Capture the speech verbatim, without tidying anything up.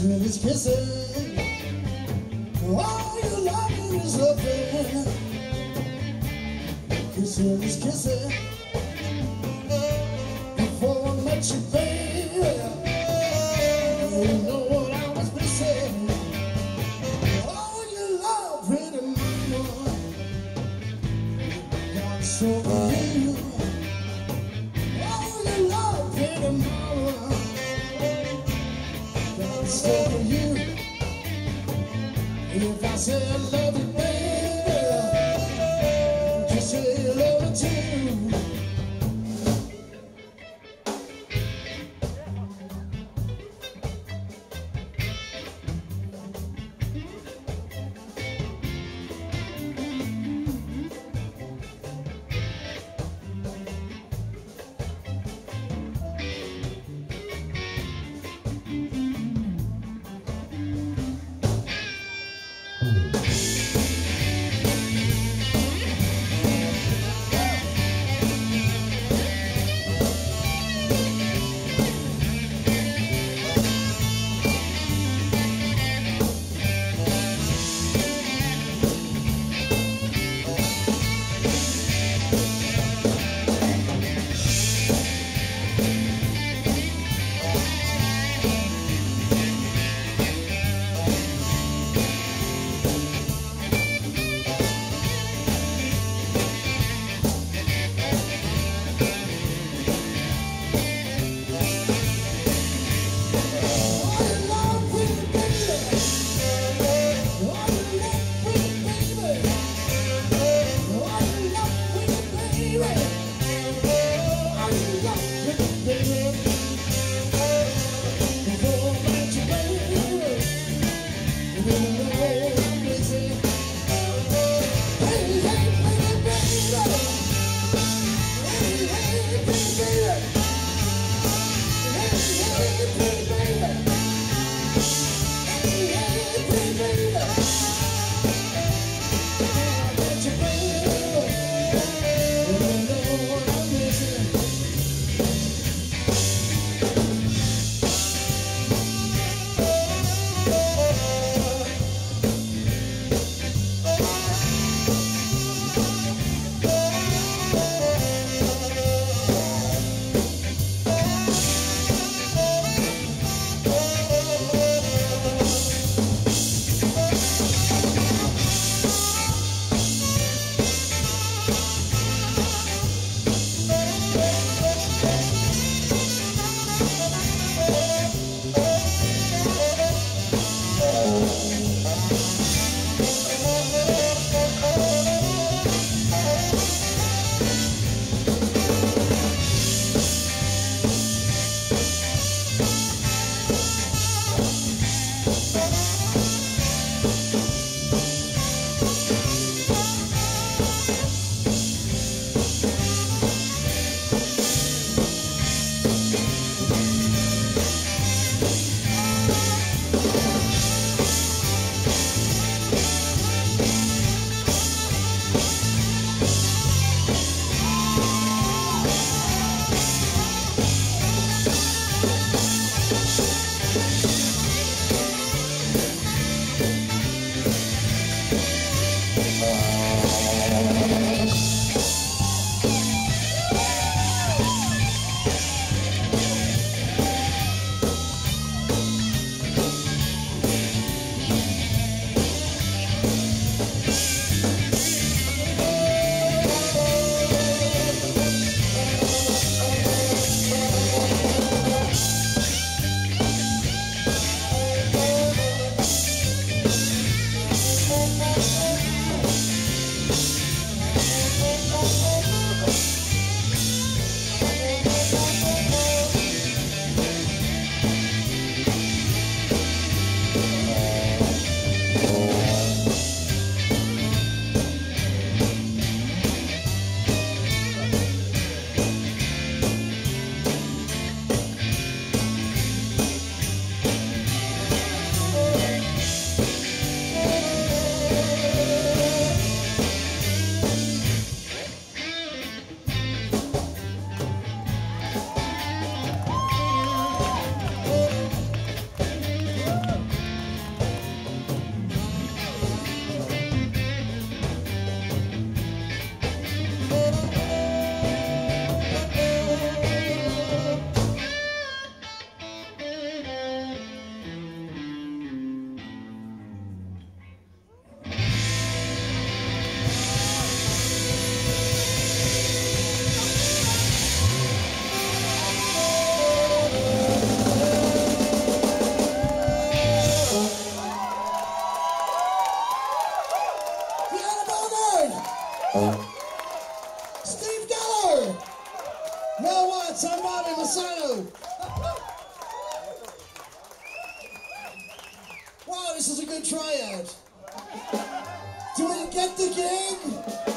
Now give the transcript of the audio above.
Kissing is kissing. Oh, your loving is loving. Kissing is kissing. Before I met you, baby, you know what I was missing. Oh, your love, pretty mama, got so for you. Oh, your love, pretty mama, got so for you. If I say I love you, baby, just say I love you too. Steve Geller! Mel Watts, I'm Bobby Messano. Wow, this is a good tryout. Do we get the gig?